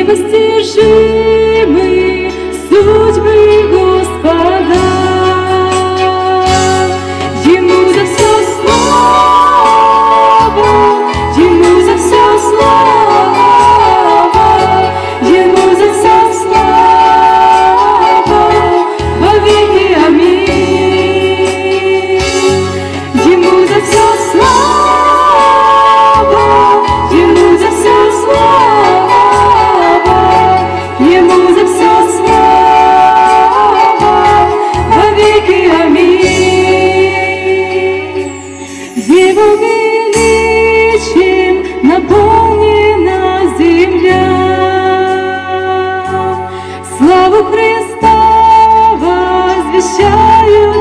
непостижимы судьбы Господа. Ему за все слава, Ему за все слава, Ему за все слава, во веки аминь. Ему за все слава, Ему за все слава, Ему за все слава, во веки аминь. Его величием наполнена земля, славу Христа возвещают